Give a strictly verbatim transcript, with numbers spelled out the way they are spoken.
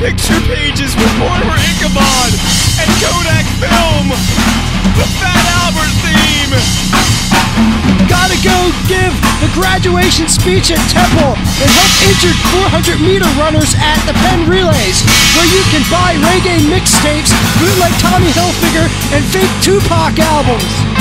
picture pages with Mortimer, Ichabod, and Kodak Film. The Fat Albert theme. Gotta go give the graduation speech at Temple and help injured four hundred meter runners at the Penn Relays, where you can buy reggae mixtapes, bootleg Tommy Hilfiger, and fake Tupac albums.